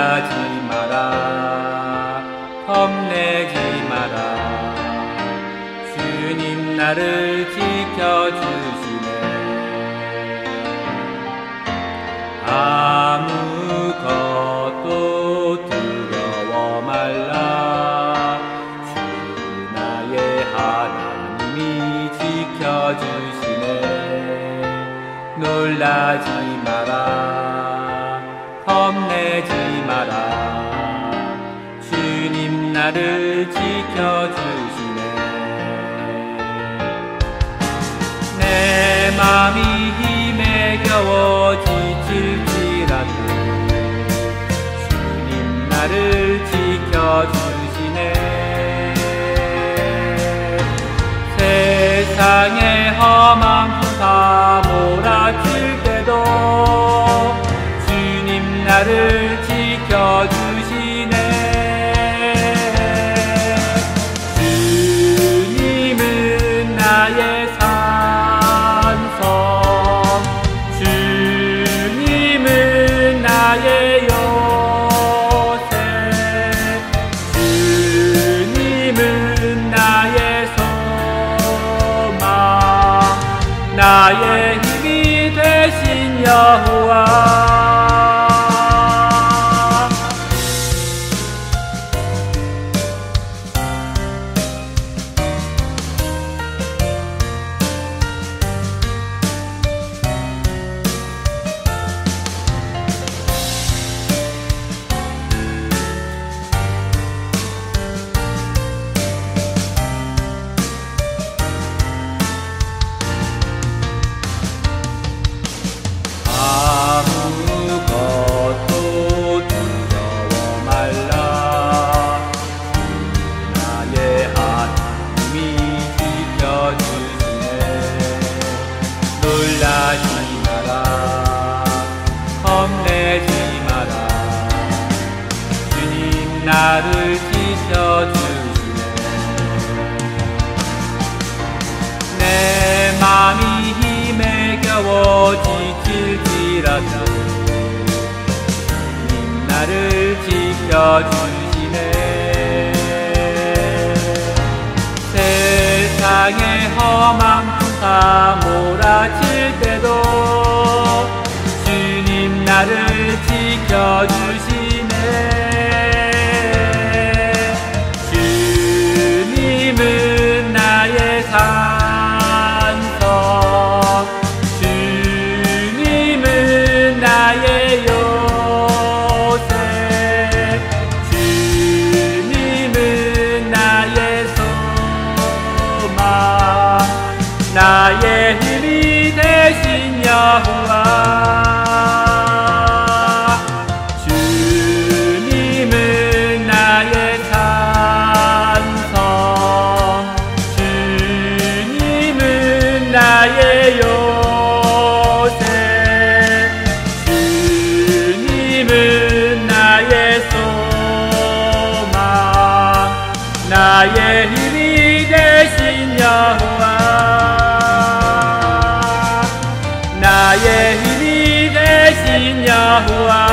놀라지 마라, 겁내지 마라. 주님 나를 지켜주시네. 아무것도 두려워 말라. 주 나의 하나님이 지켜주시네. 놀라지 마라, 겁내지 마라. 주님 나를 지켜주시네. 내 맘이 힘에 겨워 지칠지라도 주님 나를 지켜주시네. 세상의 험한 풍파 몰아칠 때도 주님 나를 지켜주시네. 주님은 나의 산성, 주님은 나의 요새, 주님은 나의 소망, 나의 힘이 되신 여호와. 아무것도 두려워 말라. 나의 하나님이 지켜주시네. 놀라지 마라, 겁내지 마라. 주님 나를 지켜주시네. 내 맘이 힘에 겨워 지칠지라도 주님 나를 지켜주시네. 세상의 험한 풍파 몰아칠 때도 주님 나를 지켜주시네. 주님은 나의 산성, 주님은 나의 요새, 주님은 나의 소망, 나의 힘이 되신 여호와. 주님은 나의 산성, 주님은 나의 요새, 주님은 나의 소망, 나의 힘이 되신 여호와. 나의 힘이 되신 여호와.